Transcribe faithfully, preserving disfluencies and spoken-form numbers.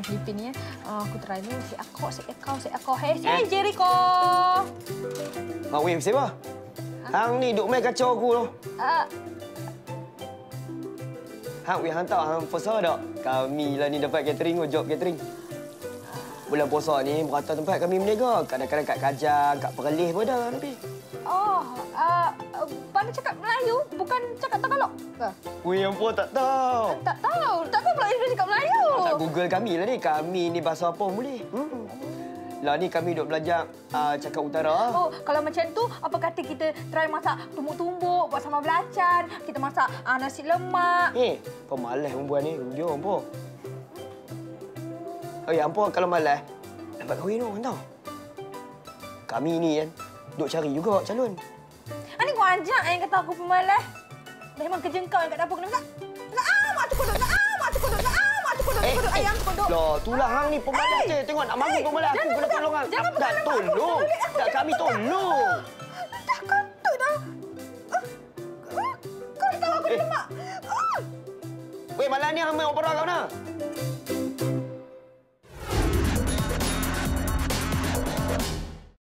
Filipin ni. Uh, aku try dulu. Si aku, si kau, si aku. Hei, hey, Jericho! Mak Wim, siapa? Hang ni duk main kacau aku tu. Uh, Hang Wim hantar hang puasa tak? Kami lah ni dapat catering, job catering. Bulan puasa ni merata tempat kami berniaga. Kadang-kadang kat Kajang, kat Perlis pun dah lebih. oh, uh, pandai cakap Melayu, bukan cakap Tagalog ke? Wih, yang pun tak tahu. Tak tahu. Tak tahu pula dia cakap Melayu. Tak Google kami lah ni. Kami ni bahasa apa boleh. Hmm. Lah ni kami duk belajar uh, cakap utara. Oh, kalau macam tu, apa kata kita try masak tumbuk-tumbuk, buat sambal belacan, kita masak uh, nasi lemak. Eh, pemalas perempuan ni. Dia apa? Oh, ya ampun kalau malas. Dapat kahwin orang tahu. Kami ni kan, duk cari juga calon. Ah, ni kau ajak yang kata aku pemalas. Memang kerja kau yang kat dapur kena tak? Ah, mak tu kodok. Ah, mak tu kodok. Ah, mak tu kodok. Eh, kodok ayam kodok. Loh, itulah hang ni pemalas je. Tengok nak manggung pemalas. Aku kena tolong hang. Jangan Tak tolong. Tak kami tolong. Dah kantut dah. Kau dah tahu aku ni lemak. Weh, malam ni hang main opera kau nak?